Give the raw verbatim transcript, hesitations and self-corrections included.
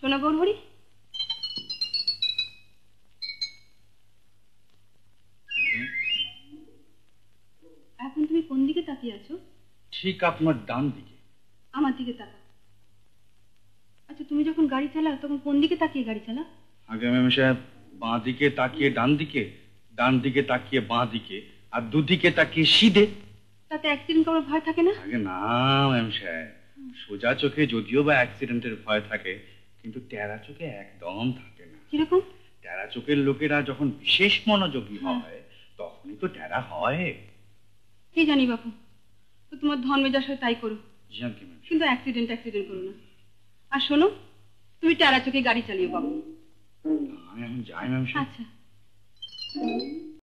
শোনো গৌরহরি, এখন তুমি কোন দিকে তাকিয়ে আছো? ঠিক আপনার ডান দিকে। আমার দিকে তাকা। আচ্ছা, তুমি যখন গাড়ি চালাও তখন কোন দিকে তাকিয়ে গাড়ি চালাও? আগে ম্যাম সাহেব বাঁ দিকে তাকিয়ে ডান দিকে, ডান দিকে তাকিয়ে বাঁ দিকে, আর দুদিকে তাকিয়ে সিধে। তাতে অ্যাক্সিডেন্ট করার ভয় থাকে না? আগে না ম্যাম সাহেব, সোজা চোখে যদিও বা অ্যাক্সিডেন্টের ভয় থাকে, কিন্তু টেরা চোখে একদম থাকে না। কিরকম? টেরা চোখের লোকেরা যখন বিশেষ মনোযোগী হয় তখনই তো টেরা হয়। কি জানি বাপু, তো তোমার ধন মেজাজ হয় তাই করো, জানকি ম্যাম, কিন্তু অ্যাক্সিডেন্ট অ্যাক্সিডেন্ট করো না। আর শোনো, তুমি টেরা চোখে গাড়ি চালিও বাপু। আমি এখন যাই ম্যাম সাহেব। আচ্ছা।